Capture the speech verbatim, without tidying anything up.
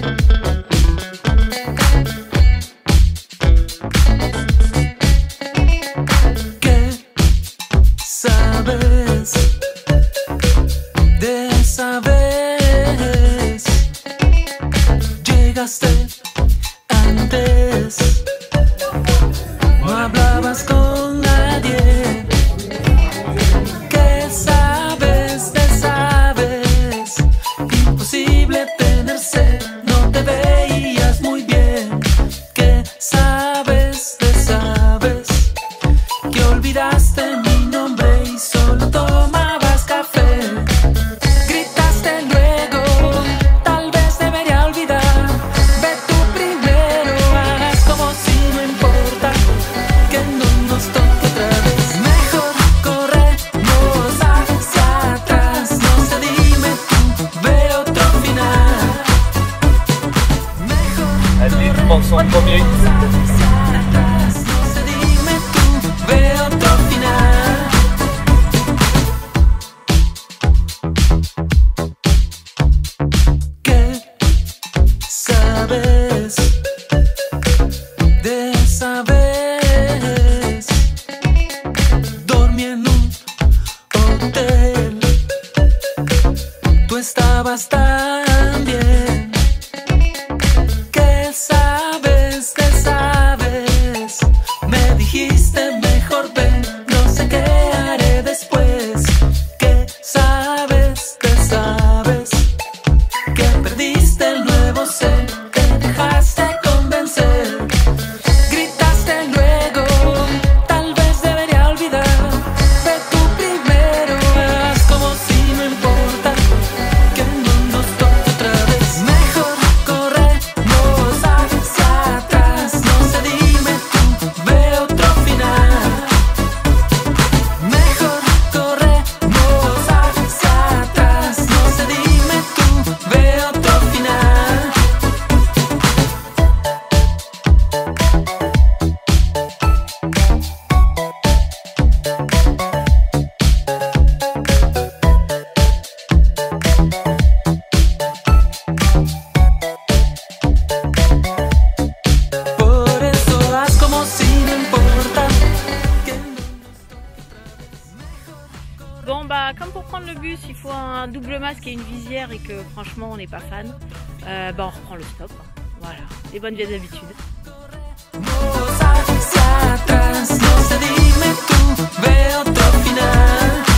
Antes no hablabas con nadie. ¿Qué sabes de sabes? Imposible tener sed, no te veías muy bien. ¿Qué sabes de sabes? Que olvidaste mi nombre y solo tomabas café. Gritaste luego, tal vez debería olvidar. Son premier. ¿Qué sabes de sabes? Dormí en un hotel, tú estabas tan bien. ¿Qué sabes de sabes? Me dijiste mejor ven, no sé qué haré después. ¿Qué sabes de sabes? Que perdiste el nuevo ser, te dejaste convencer. Gritaste luego, tal vez debería olvidar. Ve tú primero, haz como si no importa que no nos toque otra vez. Mejor corremos hacia atrás, no sé, dime tú, ve otro final. Mejor corremos hacia atrás, no sé, dime tú, ve otro final. Por eso haz como si no importa que no nos toque otra vez. Bon bah comme pour prendre le bus il faut un double masque et une visière et que franchement on n'est pas fan, euh, bah on reprend le stop, hein. Voilà, les bonnes vieilles habitudes. Hacia atrás, no sé, dime tú, ve otro final.